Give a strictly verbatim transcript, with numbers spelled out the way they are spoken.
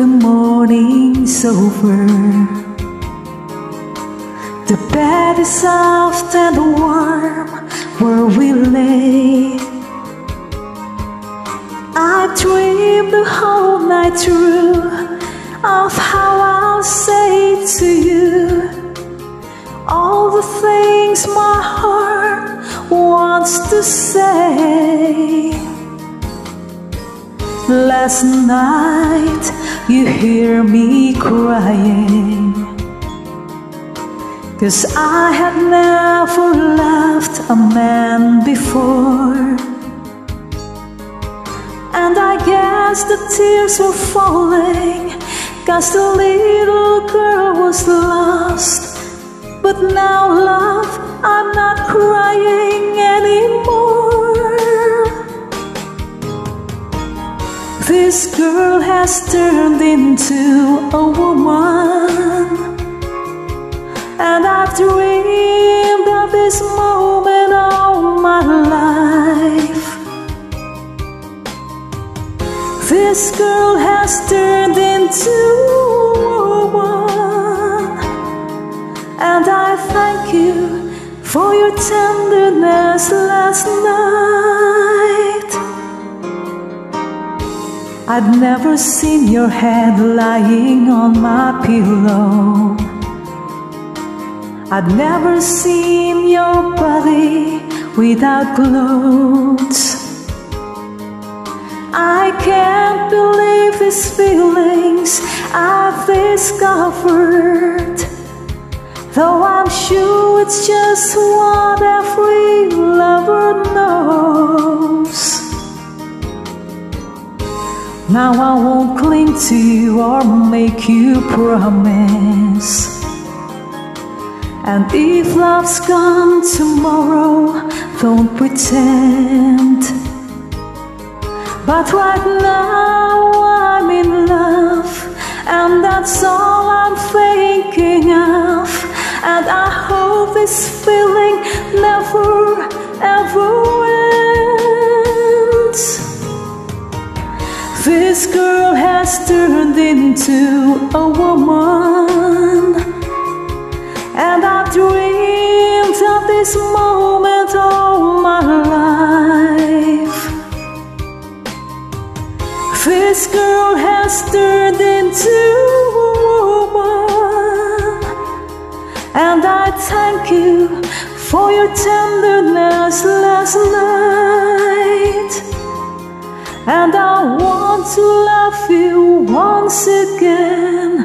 the morning's over, the bed is soft and warm where we lay. I dreamed the whole night through of how I'll say to you all the things my heart wants to say. Last night you hear me crying, 'cause I had never loved a man before. And I guess the tears were falling, 'cause the little girl was lost. But now, love, I'm not crying anymore. This girl has turned into a woman, and I've dreamed of this moment all my life. This girl has turned into a woman, and I thank you for your tenderness last night. I'd never seen your head lying on my pillow. I'd never seen your body without clothes. I can't believe these feelings I've discovered, though I'm sure it's just what every lover knows. Now I won't cling to you or make you promise, and if love's gone tomorrow, don't pretend. But right now I'm in love, and that's all I'm thinking of. And I hope this feeling never, ever ends. This girl has turned into a woman, and I've dreamed of this moment all my life. This girl has turned into a woman, and I thank you for your tenderness last night. And I want to love you once again.